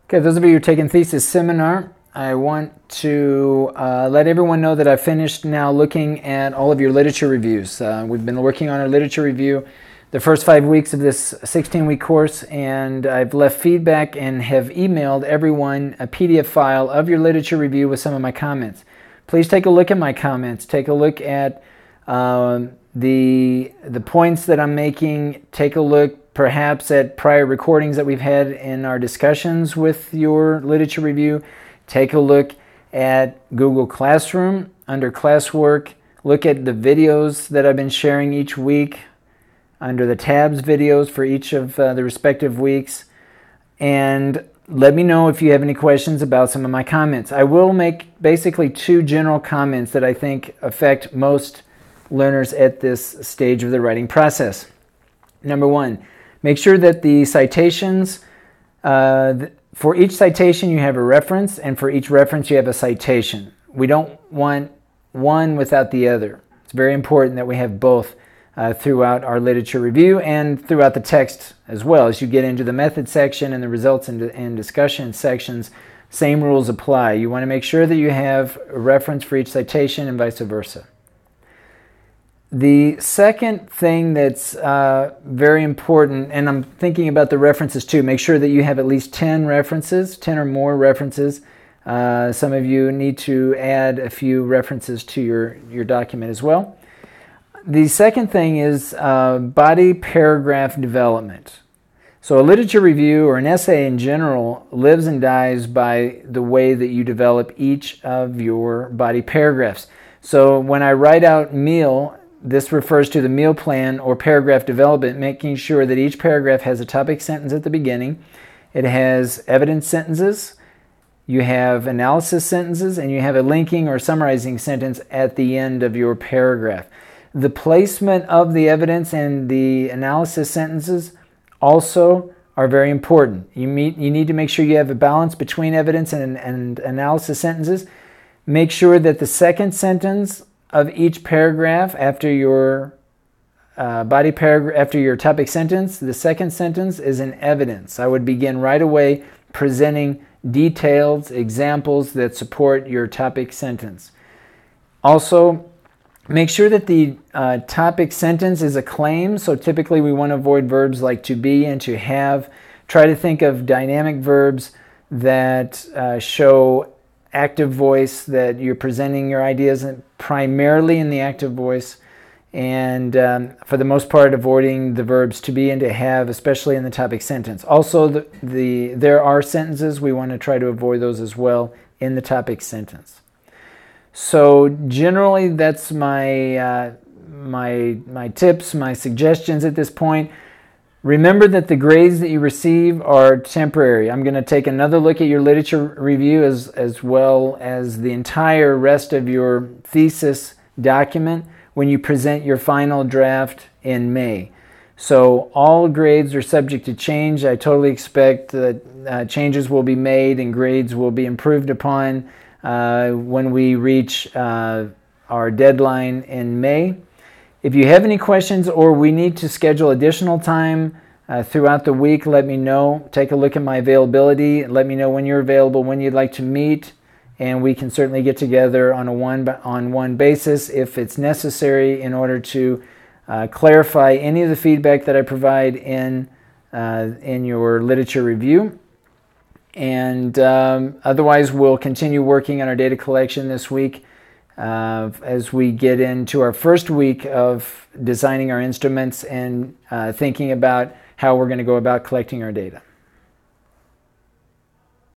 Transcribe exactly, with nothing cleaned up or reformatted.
Okay, those of you who are taking thesis seminar, I want to uh, let everyone know that I've finished now looking at all of your literature reviews. Uh, we've been working on our literature review the first five weeks of this sixteen-week course, and I've left feedback and have emailed everyone a P D F file of your literature review with some of my comments. Please take a look at my comments. Take a look at um, the, the points that I'm making. Take a look perhaps at prior recordings that we've had in our discussions with your literature review. Take a look at Google Classroom under classwork. Look at the videos that I've been sharing each week under the tabs videos for each of uh, the respective weeks. And let me know if you have any questions about some of my comments. I will make basically two general comments that I think affect most learners at this stage of the writing process. Number one, make sure that the citations, uh, for each citation you have a reference, and for each reference you have a citation. We don't want one without the other. It's very important that we have both uh, throughout our literature review and throughout the text as well. As you get into the method section and the results and, and discussion sections, same rules apply. You want to make sure that you have a reference for each citation and vice versa. The second thing that's uh, very important, and I'm thinking about the references too, make sure that you have at least ten references, ten or more references. Uh, some of you need to add a few references to your, your document as well. The second thing is uh, body paragraph development. So a literature review or an essay in general lives and dies by the way that you develop each of your body paragraphs. So when I write out meal, this refers to the meal plan or paragraph development, making sure that each paragraph has a topic sentence at the beginning. It has evidence sentences, you have analysis sentences, and you have a linking or summarizing sentence at the end of your paragraph. The placement of the evidence and the analysis sentences also are very important. You, meet, you need to make sure you have a balance between evidence and, and analysis sentences. Make sure that the second sentence of each paragraph after your uh, body paragraph, after your topic sentence, the second sentence is an evidence. I would begin right away presenting details, examples that support your topic sentence. Also, make sure that the uh, topic sentence is a claim. So typically we want to avoid verbs like to be and to have. Try to think of dynamic verbs that uh, show active voice, that you're presenting your ideas primarily in the active voice, and um, for the most part avoiding the verbs to be and to have, especially in the topic sentence. Also, the, the there are sentences, we want to try to avoid those as well in the topic sentence. So generally that's my, uh, my, my tips, my suggestions at this point. Remember that the grades that you receive are temporary. I'm going to take another look at your literature review as, as well as the entire rest of your thesis document when you present your final draft in May. So all grades are subject to change. I totally expect that uh, changes will be made and grades will be improved upon uh, when we reach uh, our deadline in May. If you have any questions or we need to schedule additional time uh, throughout the week, let me know. Take a look at my availability. Let me know when you're available, when you'd like to meet, and we can certainly get together on a one-on-one basis if it's necessary in order to uh, clarify any of the feedback that I provide in, uh, in your literature review. And um, otherwise, we'll continue working on our data collection this week Uh, as we get into our first week of designing our instruments and uh, thinking about how we're going to go about collecting our data.